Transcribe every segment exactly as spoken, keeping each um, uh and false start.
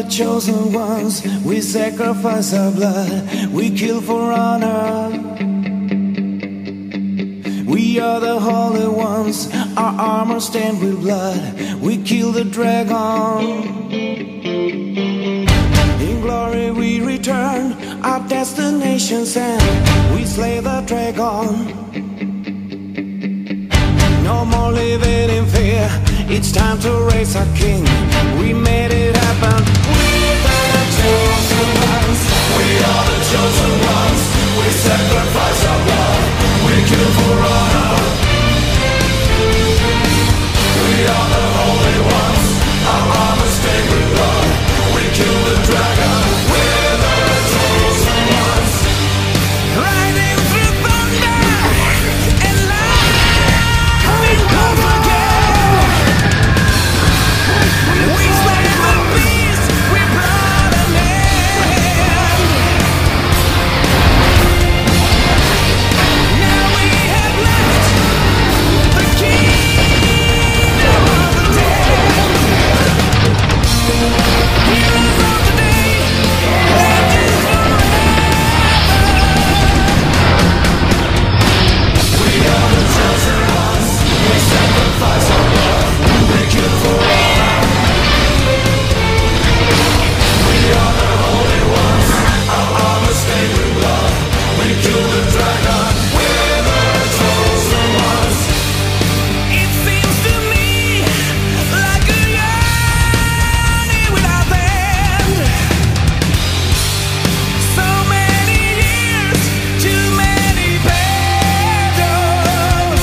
chosen ones, we sacrifice our blood, we kill for honor. We are the holy ones, our armor stained with blood, we kill the dragon. In glory we return, our destination's end, we slay the dragon. No more living in fear, it's time to raise our king. We made it happen. We're the chosen ones. We are the chosen ones. We sacrifice our blood. We kill for honor. We are the holy ones. Our armor stained with blood. We kill the dragon. We're the chosen ones. Riding through thunder and lightning comes again. We slay the beast with blood and hand. Now we have left the kingdom of the dead. Heroes of the day, legends forever. We are the chosen ones. We sacrifice our blood. We kill for honor. We are the holy ones. Our armor stained with blood. We kill the dragon. We're the chosen ones. It seems to me like a journey without end. So many years, too many battles.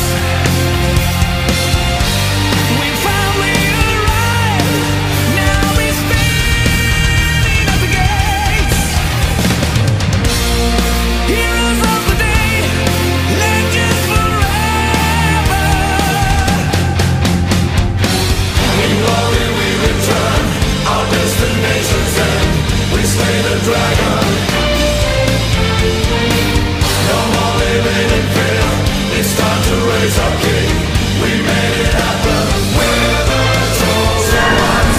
We finally arrived. Now we're standing at the gates. Heroes of the day, legends forever. In glory we return, our destination's end. We slay the dragon. No more living in fear. It's time to raise our king. We made it happen. We're the chosen ones.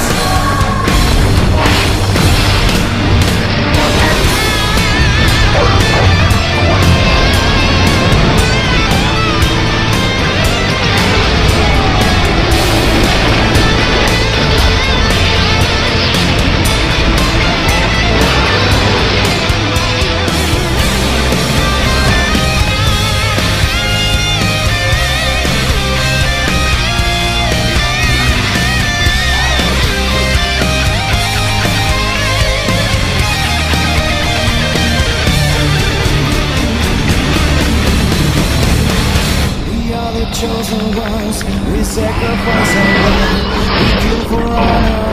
We are the chosen ones. We sacrifice our blood. We kill for honor.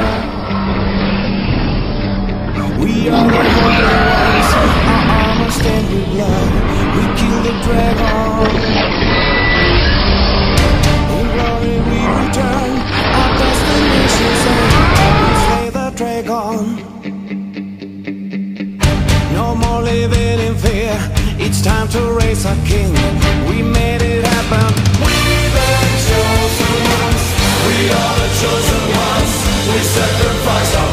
We are the holy ones. Our armor stained with blood. We kill the dragon. In glory we return. Our destination's end. We slay the dragon. No more living in fear. It's time to raise our king. We made it happen. We're the chosen ones. We are the chosen ones. We sacrifice our